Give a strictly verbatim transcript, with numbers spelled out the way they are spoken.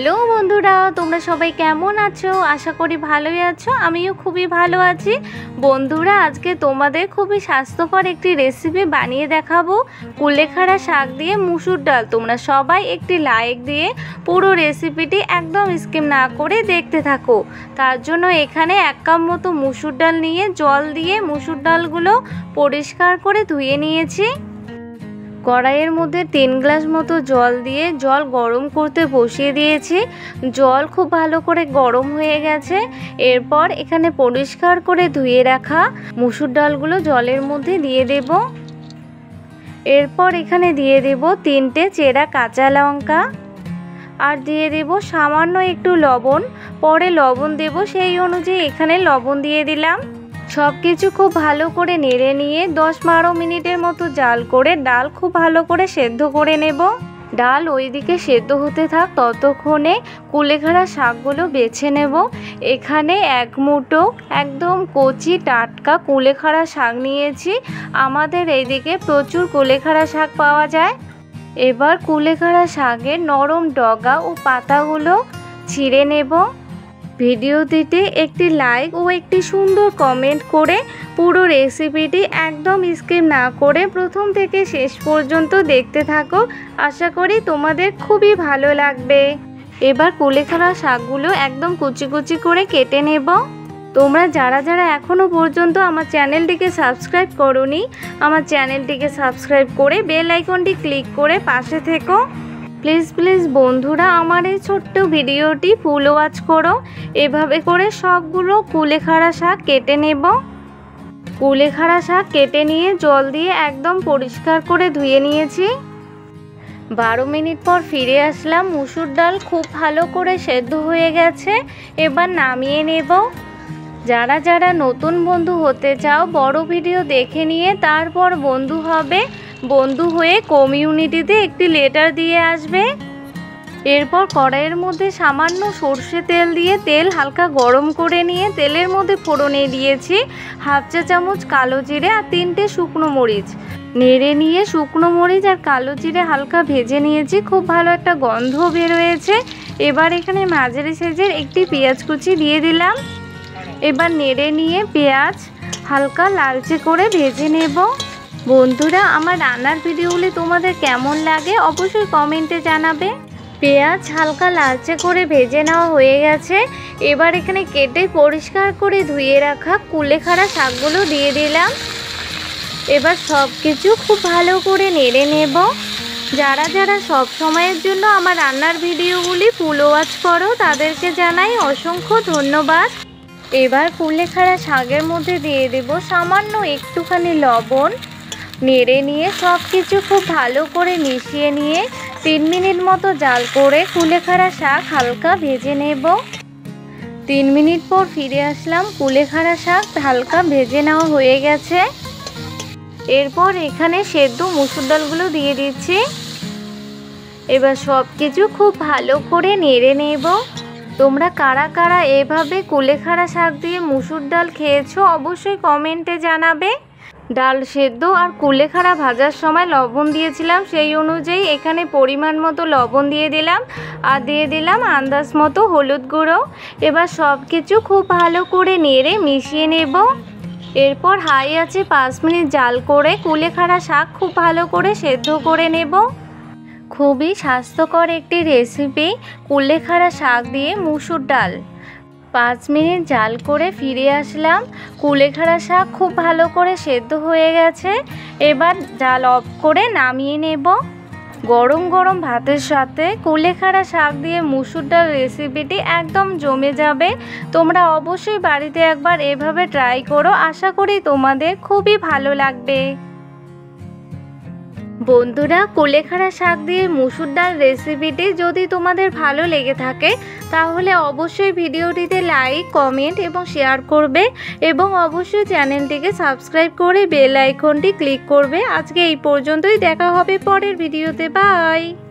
Hello বন্ধুরা, তোমরা সবাই কেমন আছো? আশা করি ভালোই আছো। আমিও খুবই ভালো আছি। বন্ধুরা, আজকে তোমাদের খুবই স্বাস্থ্যকর একটি রেসিপি বানিয়ে দেখাবো। কুলেখাড়া শাক দিয়ে মুসুর ডাল। তোমরা সবাই একটি লাইক দিয়ে পুরো রেসিপিটি একদম স্কিপ না করে দেখতে থাকো। তার জন্য এখানে এক কাপ মতো মুসুর ডাল নিয়ে জল দিয়ে মুসুর ডালগুলো পরিষ্কার করে ধুয়ে নিয়েছি। কড়াইয়ের মধ্যে তিন গ্লাস মতো জল দিয়ে জল গরম করতে বসিয়ে দিয়েছি। জল খুব ভালো করে গরম হয়ে গেছে। এরপর এখানে পরিষ্কার করে ধুয়ে রাখা মুসুর ডালগুলো জলের মধ্যে দিয়ে দেব। এরপর এখানে দিয়ে দেব তিনটে চেরা কাঁচা লঙ্কা আর দিয়ে দেব সামান্য একটু লবণ। পরে লবণ দেব, সেই অনুযায়ী এখানে লবণ দিয়ে দিলাম। সব কিছু খুব ভালো করে নেড়ে নিয়ে দশ বারো মিনিটের মতো জাল করে ডাল খুব ভালো করে সেদ্ধ করে নেব। ডাল ওইদিকে সেদ্ধ হতে থাক, ততক্ষণে কুলেখাড়া শাকগুলো বেছে নেব। এখানে এক মুঠো একদম কচি টাটকা কুলেখাড়া শাক নিয়েছি। আমাদের এইদিকে প্রচুর কুলেখাড়া শাক পাওয়া যায়। এবার কুলেখাড়া শাকের নরম ডগা ও পাতাগুলো ছিঁড়ে নেব। ভিডিওটিতে একটি লাইক ও একটি সুন্দর কমেন্ট করে পুরো রেসিপিটি একদম স্কিপ না করে প্রথম থেকে শেষ পর্যন্ত দেখতে থাকো। আশা করি তোমাদের খুবই ভালো লাগবে। এবার কুলেখাড়া শাকগুলো একদম কুচি কুচি করে কেটে নেব। তোমরা যারা যারা এখনও পর্যন্ত আমার চ্যানেলটিকে সাবস্ক্রাইব করোনি, আমার চ্যানেলটিকে সাবস্ক্রাইব করে বেল আইকনটি ক্লিক করে পাশে থেকো। প্লিজ প্লিজ বন্ধুরা, আমার এই ছোট্ট ভিডিওটি ফুল ওয়াচ করো। এভাবে করে সবগুলো কুলেখাড়া শাক কেটে নেব। কুলেখাড়া শাক কেটে নিয়ে জল দিয়ে একদম পরিষ্কার করে ধুয়ে নিয়েছি। বারো মিনিট পর ফিরে আসলাম। মুসুর ডাল খুব ভালো করে সেদ্ধ হয়ে গেছে। এবার নামিয়ে নেব। যারা যারা নতুন বন্ধু হতে চাও, বড় ভিডিও দেখে নিয়ে তারপর বন্ধু হবে। বন্ধু হয়ে কমিউনিটিতে একটি লেটার দিয়ে আসবে। এরপর কড়াইয়ের মধ্যে সামান্য সর্ষে তেল দিয়ে তেল হালকা গরম করে নিয়ে তেলের মধ্যে ফোড়নে দিয়েছি হাফ চা চামচ কালো জিরে আর তিনটে শুকনো মরিচ। নেড়ে নিয়ে শুকনো মরিচ আর কালো জিরে হালকা ভেজে নিয়েছি। খুব ভালো একটা গন্ধ বেরোয়েছে। এবার এখানে মাঝারি সাইজের একটি পেঁয়াজ কুচি দিয়ে দিলাম। এবার নেড়ে নিয়ে পেঁয়াজ হালকা লালচে করে ভেজে নেব। বন্ধুরা, আমার রান্নার ভিডিওগুলি তোমাদের কেমন লাগে অবশ্যই কমেন্টে জানাবে। পেঁয়াজ হালকা লালচে করে ভেজে নেওয়া হয়ে গেছে। এবার এখানে কেটে পরিষ্কার করে ধুয়ে রাখা কুলেখাড়া শাকগুলো দিয়ে দিলাম। এবার সব কিছু খুব ভালো করে নেড়ে নেব। যারা যারা সব সময়ের জন্য আমার রান্নার ভিডিওগুলি ফুল ওয়াচ করো, তাদেরকে জানাই অসংখ্য ধন্যবাদ। এবার কুলেখাড়া শাকের মধ্যে দিয়ে দেব সামান্য একটুখানি লবণ। নেড়ে নিয়ে সব কিছু খুব ভালো করে মিশিয়ে নিয়ে তিন মিনিট মতো জাল করে কুলেখাড়া শাক হালকা ভেজে নেব। তিন মিনিট পর ফিরে আসলাম। কুলেখাড়া শাক হালকা ভেজে নেওয়া হয়ে গেছে। এরপর এখানে সেদ্ধ মুসুর ডালগুলো দিয়ে দিচ্ছি। এবার সব কিছু খুব ভালো করে নেড়ে নেব। তোমরা কারা কারা এভাবে কুলেখাড়া শাক দিয়ে মুসুর ডাল খেয়েছো অবশ্যই কমেন্টে জানাবে। ডাল সেদ্ধ আর কুলেখাড়া ভাজার সময় লবণ দিয়েছিলাম, সেই অনুযায়ী এখানে পরিমাণ মতো লবণ দিয়ে দিলাম আর দিয়ে দিলাম আন্দাজ মতো হলুদ গুঁড়ো। এবার সব কিছু খুব ভালো করে নেড়ে মিশিয়ে নেব। এরপর হাই আছে পাঁচ মিনিট জাল করে কুলেখাড়া শাক খুব ভালো করে সেদ্ধ করে নেব। খুবই স্বাস্থ্যকর একটি রেসিপি কুলেখাড়া শাক দিয়ে মুসুর ডাল। পাঁচ মিনিট জাল করে ফিরে আসলাম। কুলেখাড়া শাক খুব ভালো করে সেদ্ধ হয়ে গেছে। এবার জাল অফ করে নামিয়ে নেব। গরম গরম ভাতের সাথে কুলেখাড়া শাক দিয়ে মুসুর ডাল রেসিপিটি একদম জমে যাবে। তোমরা অবশ্যই বাড়িতে একবার এভাবে ট্রাই করো। আশা করি তোমাদের খুবই ভালো লাগবে। বন্ধুরা, কুলেখাড়া শাক দিয়ে মুসুর ডাল রেসিপিটি যদি তোমাদের ভালো লেগে থাকে তাহলে অবশ্যই ভিডিওটিতে লাইক, কমেন্ট এবং শেয়ার করবে এবং অবশ্যই চ্যানেলটিকে সাবস্ক্রাইব করে বেল আইকনটি ক্লিক করবে। আজকে এই পর্যন্তই, দেখা হবে পরের ভিডিওতে। বাই।